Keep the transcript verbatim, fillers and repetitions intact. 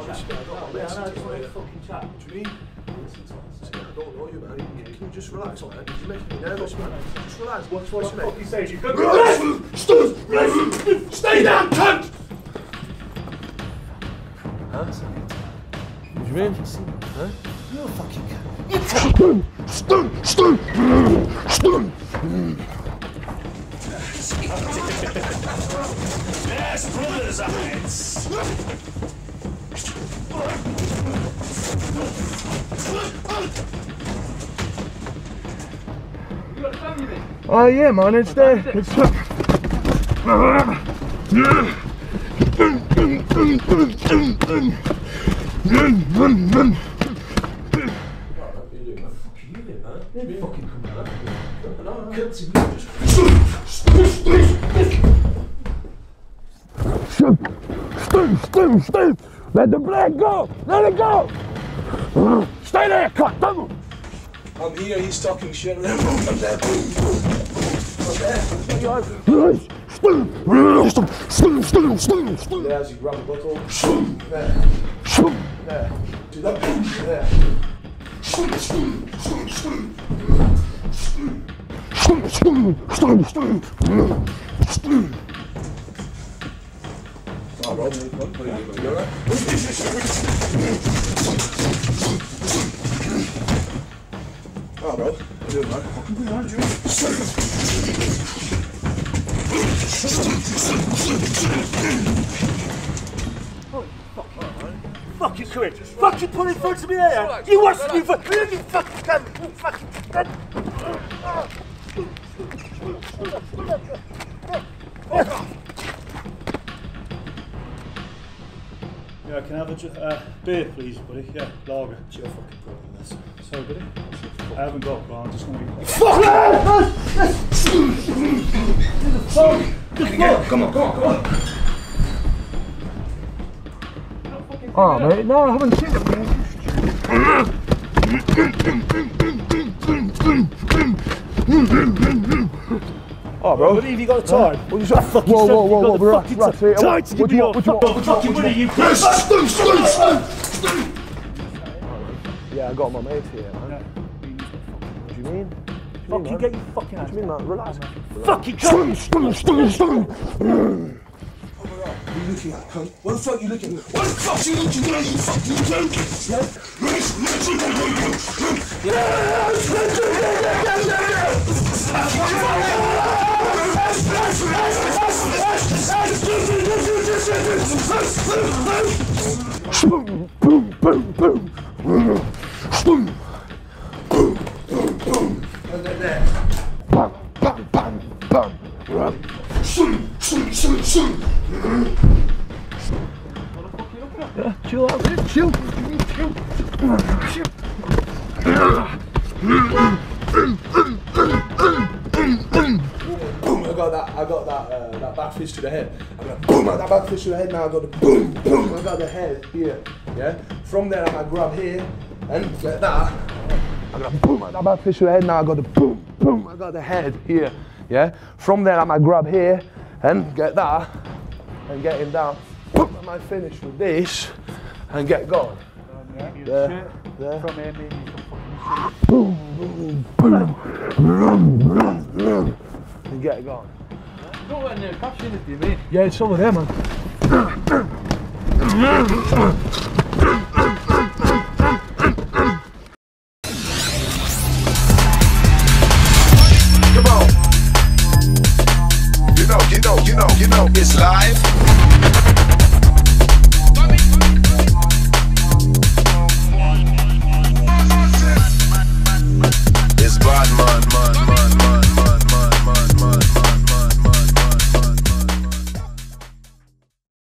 honestly, I don't want to Yeah, I listen know, to just you. want to fucking chat. What do you mean? I don't know you, man. Can you just relax, man? You're making me nervous, man. Just relax. What's what the fuck you say? You could Stay down, cunt! Huh? What do you mean? Huh? You're a fucking cunt. Stun! Stun! Stun! Yes, brother's eyes! Oh yeah, man, it's there. It's there. Stay, stay, stay! Let the blade go! Let it go! Stay there, cut! Don't! I'm here, he's talking shit. I'm there. I'm there. There's you grab the bottle. There. There. Do that. There. Oh, Rob, you alright? Oh, bro. How you doing, man? Fucking good, man. Holy fucking fucking courage. Fucking put it in front of me there. You watch me for you fucking can you fucking can. Yeah, can I have a uh, beer, please, buddy? Yeah, lager. It's your fucking problem, this. Sorry, buddy. I haven't got one. I'm just going to be. Fuck! Can you get up? Come on, come on, come on. Oh, mate, no, I haven't seen it, Oh, bro. Buddy, have you got the time? What you say? Whoa, whoa, whoa, whoa, relax, relax. What do you want? What do you want? Fucking buddy, you. Yeah, I got my mates here, man. What do you mean? Fucking get your fucking hands. What do you mean, man? Relax. Fucking Stun, stun, stun, stun. What are you looking at, cunt? What the fuck are you looking at? What the fuck are you looking at, you fucking cunt? Boom, boom, boom, boom. Boom. Boom, boom, boom. And then there. Bam, bam, bam, bam. Boom, boom, boom, boom. Yeah, chill out, man. Chill. Chill. Chill. Boom! I got that. I got that. Uh, that back fist to the head. I got boom! I got that back fist to the head. Now I got the boom! Boom! I got the head here. Yeah. From there, I might grab here and like that. I got a boom! I got that back fist to the head. Now I got the boom! Boom! I got the head here. Yeah. From there, I might grab here and get that and get him down. Boom! I might finish with this and get going. There. There. From here, me and you can fucking Boom! Boom! Boom! Boom! And get it going. Don't let no cash in it, do you mean? Yeah, it's over there, man. Come on. You know, you know, you know, you know, it's live.